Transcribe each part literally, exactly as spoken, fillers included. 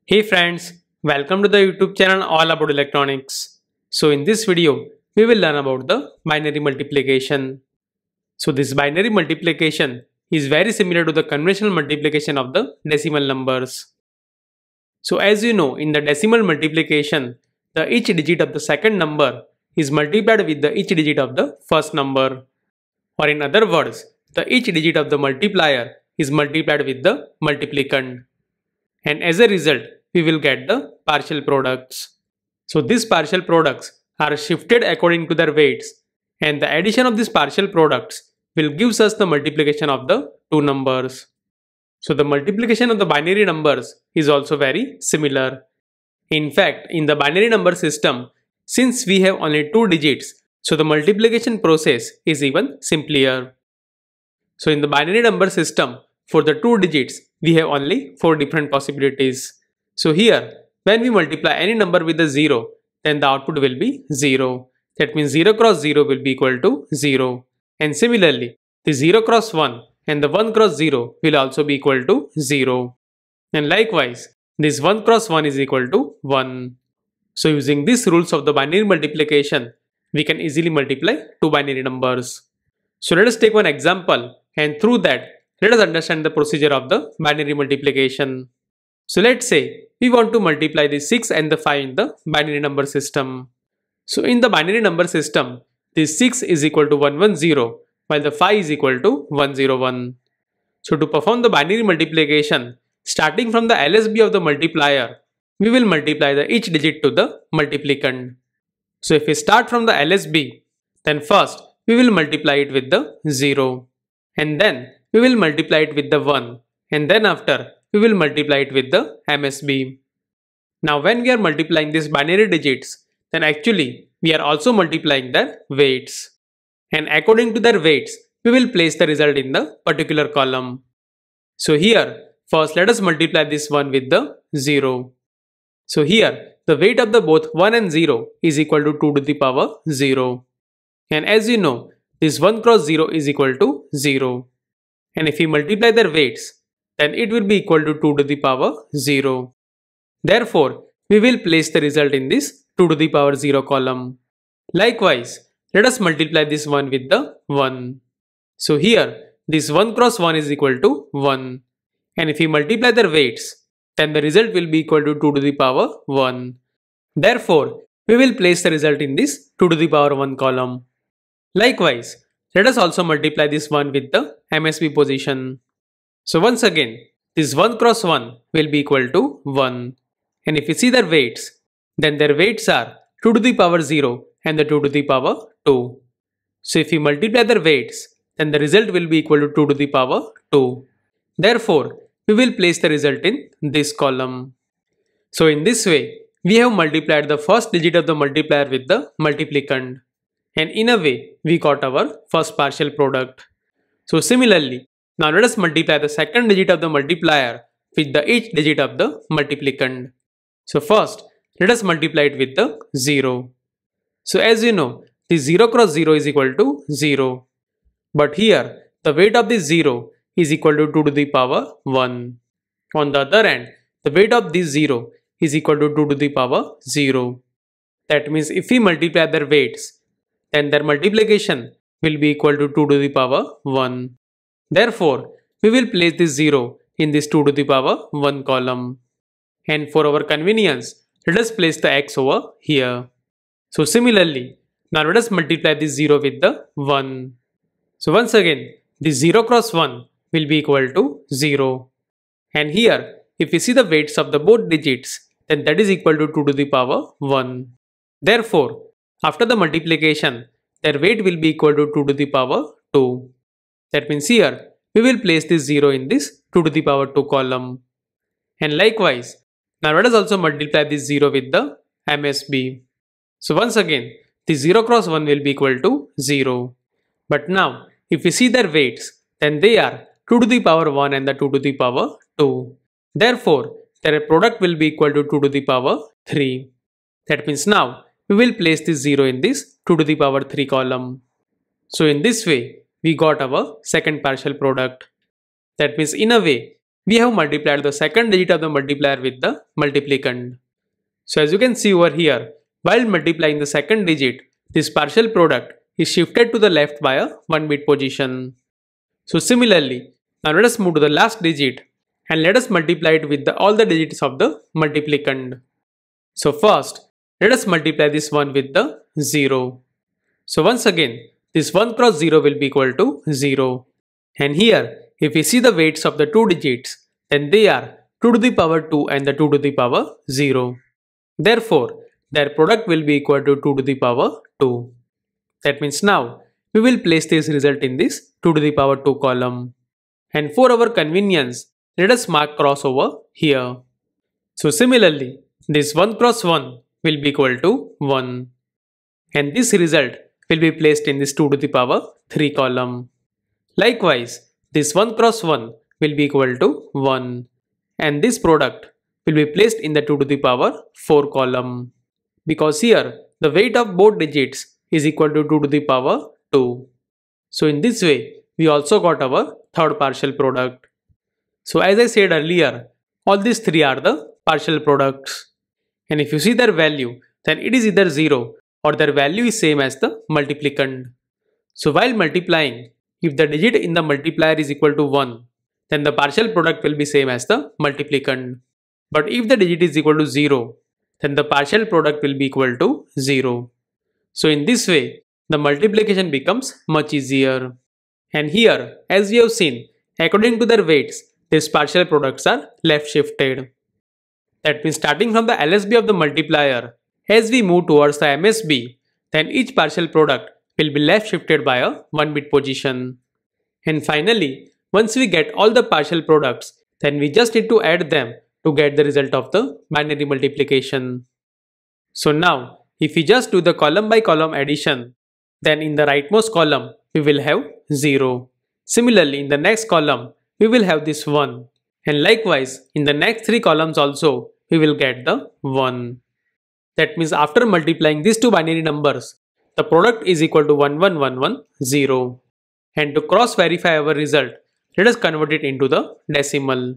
Hey friends, welcome to the YouTube channel all about electronics. So in this video, we will learn about the binary multiplication. So this binary multiplication is very similar to the conventional multiplication of the decimal numbers. So as you know, in the decimal multiplication, the each digit of the second number is multiplied with the each digit of the first number. Or in other words, the each digit of the multiplier is multiplied with the multiplicand. And as a result, we will get the partial products. So these partial products are shifted according to their weights, and the addition of these partial products will give us the multiplication of the two numbers. So the multiplication of the binary numbers is also very similar. In fact, in the binary number system, since we have only two digits, so the multiplication process is even simpler. So in the binary number system, for the two digits, we have only four different possibilities. So here, when we multiply any number with a zero, then the output will be zero. That means zero cross zero will be equal to zero. And similarly, the zero cross one and the one cross zero will also be equal to zero. And likewise, this one cross one is equal to one. So using these rules of the binary multiplication, we can easily multiply two binary numbers. So let us take one example, and through that, let us understand the procedure of the binary multiplication. So let's say we want to multiply the six and the five in the binary number system. So in the binary number system, the six is equal to one hundred ten while the five is equal to one hundred one. So to perform the binary multiplication, starting from the L S B of the multiplier, we will multiply the each digit to the multiplicand. So if we start from the L S B, then first we will multiply it with the zero, and then we will multiply it with the one, and then after we will multiply it with the M S B. Now when we are multiplying these binary digits, then actually we are also multiplying their weights. And according to their weights, we will place the result in the particular column. So here, first let us multiply this one with the zero. So here, the weight of the both one and zero is equal to two to the power zero. And as you know, this one cross zero is equal to zero. And if we multiply their weights, then it will be equal to two to the power zero. Therefore, we will place the result in this two to the power zero column. Likewise, let us multiply this one with the one. So here, this one cross one is equal to one. And if we multiply their weights, then the result will be equal to two to the power one. Therefore, we will place the result in this two to the power one column. Likewise, let us also multiply this one with the M S B position. So once again, this one cross one will be equal to one. And if you see their weights, then their weights are two to the power zero and the two to the power two. So if we multiply their weights, then the result will be equal to two to the power two. Therefore, we will place the result in this column. So in this way, we have multiplied the first digit of the multiplier with the multiplicand. And in a way, we got our first partial product. So similarly, now let us multiply the second digit of the multiplier with the each digit of the multiplicand. So first, let us multiply it with the zero. So as you know, the zero cross zero is equal to zero. But here, the weight of this zero is equal to two to the power one. On the other hand, the weight of this zero is equal to two to the power zero. That means if we multiply their weights, then their multiplication will be equal to two to the power one. Therefore, we will place this zero in this two to the power one column. And for our convenience, let us place the x over here. So similarly, now let us multiply this zero with the one. So once again, this zero cross one will be equal to zero. And here, if we see the weights of the both digits, then that is equal to two to the power one. Therefore, after the multiplication, their weight will be equal to two to the power two. That means here, we will place this zero in this two to the power two column. And likewise, now let us also multiply this zero with the M S B. So once again, the zero cross one will be equal to zero. But now, if we see their weights, then they are two to the power one and the two to the power two. Therefore, their product will be equal to two to the power three. That means now, we will place this zero in this two to the power three column. So in this way, we got our second partial product. That means in a way, we have multiplied the second digit of the multiplier with the multiplicand. So as you can see over here, while multiplying the second digit, this partial product is shifted to the left by a one bit position. So similarly, now let us move to the last digit and let us multiply it with the, all the digits of the multiplicand. So first, let us multiply this one with the zero. So once again, this one cross zero will be equal to zero. And here, if we see the weights of the two digits, then they are two to the power two and the two to the power zero. Therefore, their product will be equal to two to the power two. That means now, we will place this result in this two to the power two column. And for our convenience, let us mark cross over here. So similarly, this one cross one will be equal to one. And this result will be placed in this two to the power three column. Likewise, this one cross one will be equal to one. And this product will be placed in the two to the power four column. Because here, the weight of both digits is equal to two to the power two. So in this way, we also got our third partial product. So as I said earlier, all these three are the partial products. And if you see their value, then it is either zero or their value is same as the multiplicand. So while multiplying, if the digit in the multiplier is equal to one, then the partial product will be same as the multiplicand. But if the digit is equal to zero, then the partial product will be equal to zero. So in this way, the multiplication becomes much easier. And here, as we have seen, according to their weights, these partial products are left shifted. That means starting from the L S B of the multiplier, as we move towards the M S B, then each partial product will be left shifted by a one bit position. And finally, once we get all the partial products, then we just need to add them to get the result of the binary multiplication. So now, if we just do the column by column addition, then in the rightmost column, we will have zero. Similarly, in the next column, we will have this one. And likewise, in the next three columns also, we will get the one. That means after multiplying these two binary numbers, the product is equal to one one one one zero. And to cross verify our result, let us convert it into the decimal.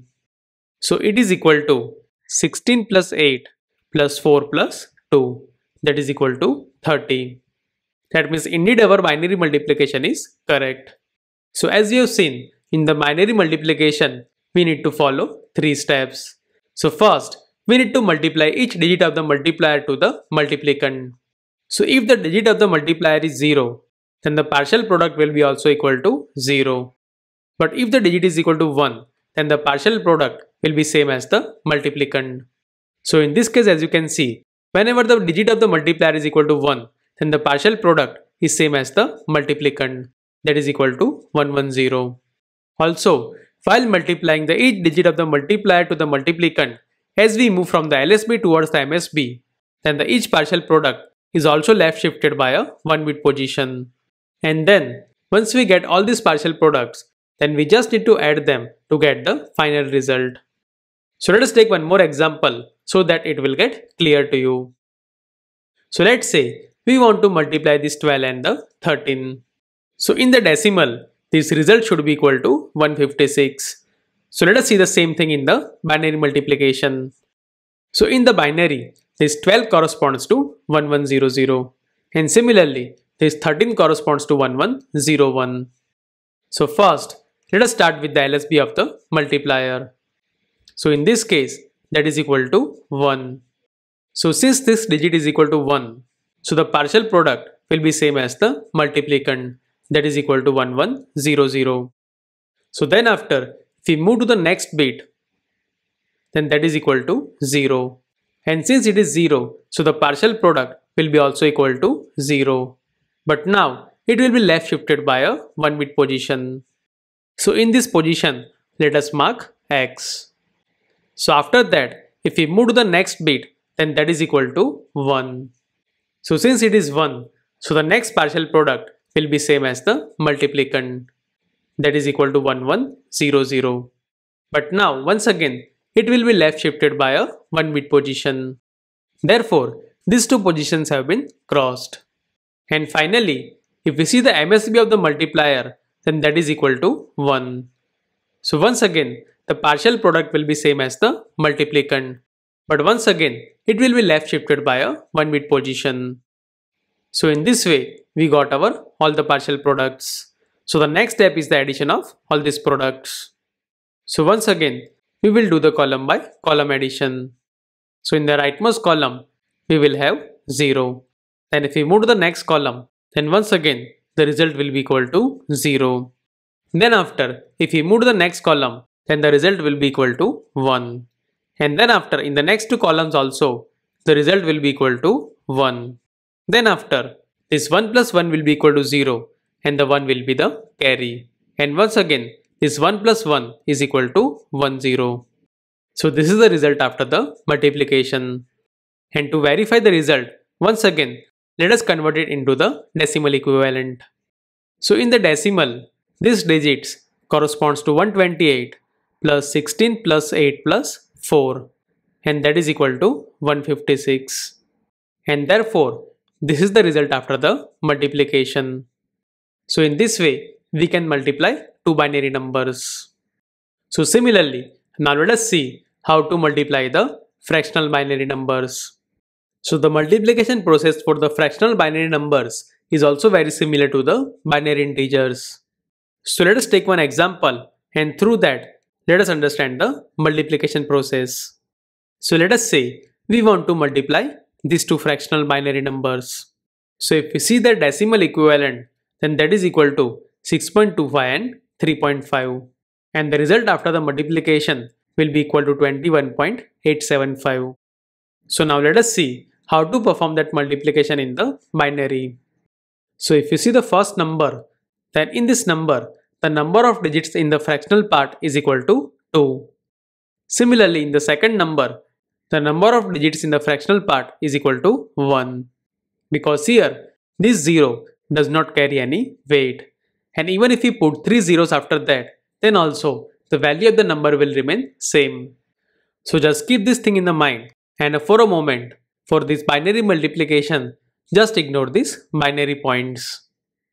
So it is equal to sixteen plus eight plus four plus two. That is equal to thirty. That means indeed our binary multiplication is correct. So as you have seen, in the binary multiplication, we need to follow three steps. So first, we need to multiply each digit of the multiplier to the multiplicand. So if the digit of the multiplier is zero, then the partial product will be also equal to zero. But if the digit is equal to one, then the partial product will be same as the multiplicand. So in this case, as you can see, whenever the digit of the multiplier is equal to one, then the partial product is same as the multiplicand, that is equal to one hundred ten. Also, while multiplying the each digit of the multiplier to the multiplicand, as we move from the L S B towards the M S B, then the each partial product is also left shifted by a one bit position. And then, once we get all these partial products, then we just need to add them to get the final result. So let us take one more example so that it will get clear to you. So let's say we want to multiply this twelve and the thirteen. So in the decimal, this result should be equal to one hundred fifty-six. So let us see the same thing in the binary multiplication. So in the binary, this twelve corresponds to one one zero zero. And similarly, this thirteen corresponds to one one zero one. So first, let us start with the L S B of the multiplier. So in this case, that is equal to one. So since this digit is equal to one, so the partial product will be same as the multiplicand, that is equal to one one zero zero. So then after, if we move to the next bit, then that is equal to zero. And since it is zero, so the partial product will be also equal to zero. But now, it will be left shifted by a one bit position. So in this position, let us mark X. So after that, if we move to the next bit, then that is equal to one. So since it is one, so the next partial product will be same as the multiplicand, that is equal to one one zero zero. But now once again, it will be left shifted by a one bit position. Therefore, these two positions have been crossed. And finally, if we see the M S B of the multiplier, then that is equal to one. So once again, the partial product will be same as the multiplicand. But once again, it will be left shifted by a one bit position. So in this way, we got our all the partial products. So the next step is the addition of all these products. So once again, we will do the column by column addition. So in the rightmost column, we will have zero. And if we move to the next column, then once again, the result will be equal to zero. Then after, if we move to the next column, then the result will be equal to one. And then after, in the next two columns also, the result will be equal to one. Then after, this one plus one will be equal to zero and the one will be the carry. And once again, this one plus one is equal to one, zero. So this is the result after the multiplication. And to verify the result, once again, let us convert it into the decimal equivalent. So in the decimal, this digits corresponds to one hundred twenty-eight plus sixteen plus eight plus four, and that is equal to one hundred fifty-six. And therefore, this is the result after the multiplication. So in this way, we can multiply two binary numbers. So similarly, now let us see how to multiply the fractional binary numbers. So the multiplication process for the fractional binary numbers is also very similar to the binary integers. So let us take one example, and through that, let us understand the multiplication process. So let us say we want to multiply these two fractional binary numbers. So if we see the decimal equivalent, then that is equal to six point two five and three point five. And the result after the multiplication will be equal to twenty-one point eight seven five. So now let us see how to perform that multiplication in the binary. So if you see the first number, then in this number, the number of digits in the fractional part is equal to two. Similarly, in the second number, the number of digits in the fractional part is equal to one. Because here, this zero does not carry any weight. And even if we put three zeros after that, then also the value of the number will remain same. So just keep this thing in the mind, and for a moment, for this binary multiplication, just ignore these binary points.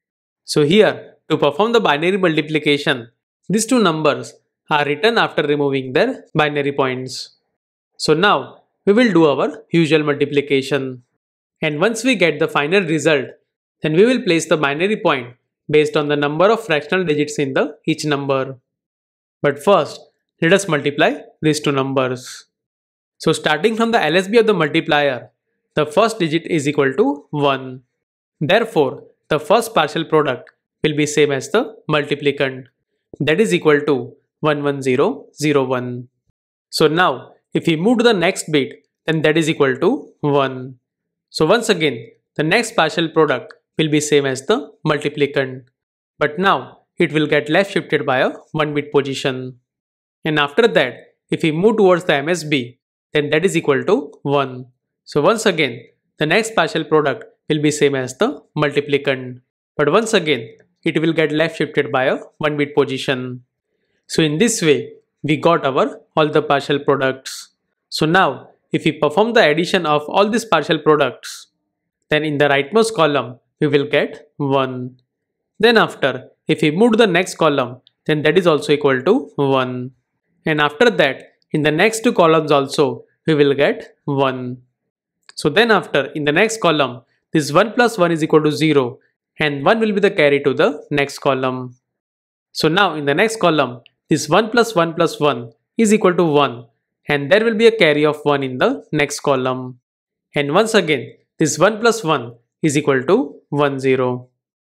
So here, to perform the binary multiplication, these two numbers are written after removing their binary points. So now, we will do our usual multiplication. And once we get the final result, then we will place the binary point based on the number of fractional digits in the each number. But first, let us multiply these two numbers. So starting from the L S B of the multiplier, the first digit is equal to one. Therefore, the first partial product will be same as the multiplicand, that is equal to one one zero zero one. So now, if we move to the next bit, then that is equal to one. So once again, the next partial product will be same as the multiplicand, but now it will get left shifted by a one bit position. And after that, if we move towards the M S B, then that is equal to one. So once again, the next partial product will be same as the multiplicand, but once again, it will get left shifted by a one bit position. So in this way, we got our all the partial products. So now, if we perform the addition of all these partial products, then in the rightmost column, we will get one. Then after, if we move to the next column, then that is also equal to one. And after that, in the next two columns also, we will get one. So then after, in the next column, this one plus one is equal to zero, and one will be the carry to the next column. So now in the next column, this one plus one plus one is equal to one, and there will be a carry of one in the next column. And once again, this one plus one is equal to one, zero.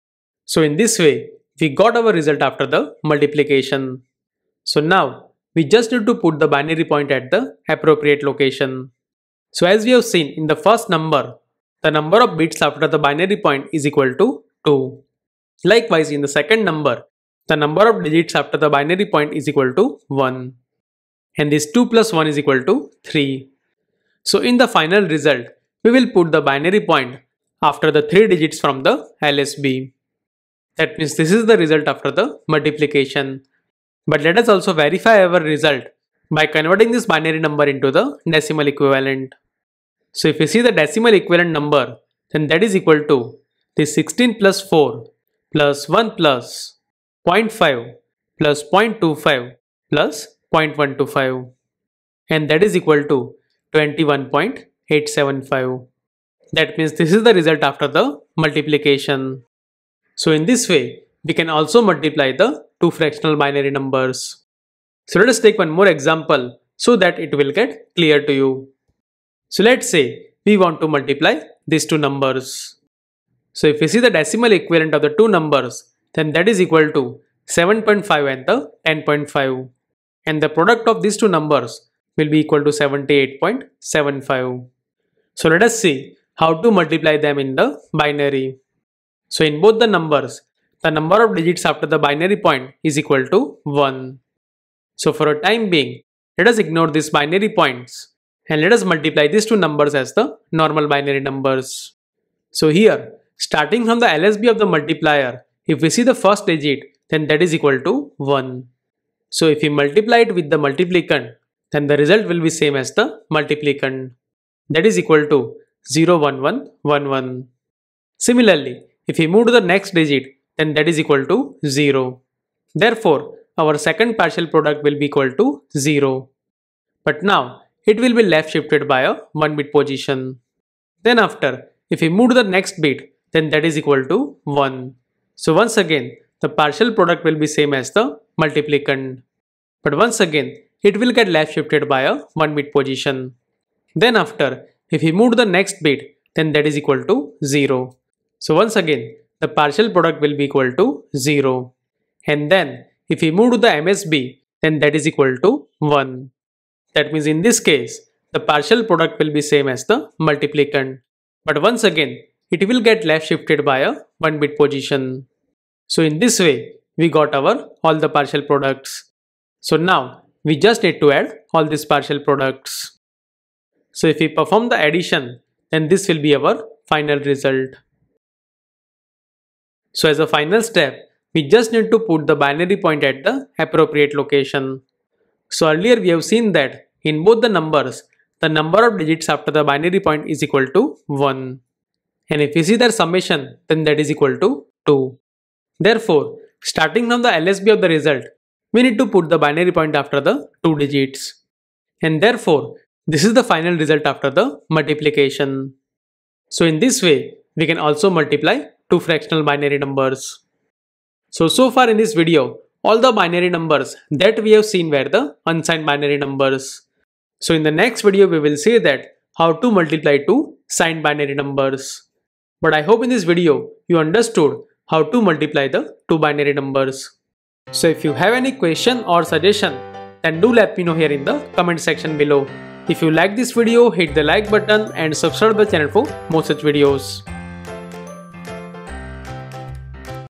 So in this way, we got our result after the multiplication. So now, we just need to put the binary point at the appropriate location. So as we have seen in the first number, the number of bits after the binary point is equal to two. Likewise, in the second number, the number of digits after the binary point is equal to one. And this two plus one is equal to three. So in the final result, we will put the binary point after the three digits from the L S B. That means this is the result after the multiplication. But let us also verify our result by converting this binary number into the decimal equivalent. So if you see the decimal equivalent number, then that is equal to this sixteen plus four plus one plus zero point five plus zero point two five plus point one two five, and that is equal to twenty-one point eight seven five. That means this is the result after the multiplication. So in this way, we can also multiply the two fractional binary numbers. So let us take one more example so that it will get clear to you. So let's say we want to multiply these two numbers. So if we see the decimal equivalent of the two numbers, then that is equal to seven point five and the ten point five. And the product of these two numbers will be equal to seventy-eight point seven five. So let us see how to multiply them in the binary. So in both the numbers, the number of digits after the binary point is equal to one. So for a time being, let us ignore these binary points and let us multiply these two numbers as the normal binary numbers. So here, starting from the L S B of the multiplier, if we see the first digit, then that is equal to one. So if we multiply it with the multiplicand, then the result will be same as the multiplicand. That is equal to zero one one one one. Similarly, if we move to the next digit, then that is equal to zero. Therefore, our second partial product will be equal to zero. But now, it will be left shifted by a one bit position. Then after, if we move to the next bit, then that is equal to one. So once again, the partial product will be same as the multiplicand. But once again, it will get left shifted by a one bit position. Then after, if we move to the next bit, then that is equal to zero. So once again, the partial product will be equal to zero. And then, if we move to the M S B, then that is equal to one. That means in this case, the partial product will be same as the multiplicand. But once again, it will get left shifted by a one bit position. So in this way, we got our all the partial products. So now, we just need to add all these partial products. So if we perform the addition, then this will be our final result. So as a final step, we just need to put the binary point at the appropriate location. So earlier we have seen that in both the numbers, the number of digits after the binary point is equal to one. And if we see their summation, then that is equal to two. Therefore, starting from the L S B of the result, we need to put the binary point after the two digits. And therefore, this is the final result after the multiplication. So in this way, we can also multiply two fractional binary numbers. So, so far in this video, all the binary numbers that we have seen were the unsigned binary numbers. So in the next video, we will see that how to multiply two signed binary numbers. But I hope in this video, you understood how to multiply the two binary numbers. So if you have any question or suggestion, then do let me know here in the comment section below. If you like this video, hit the like button and subscribe to the channel for more such videos.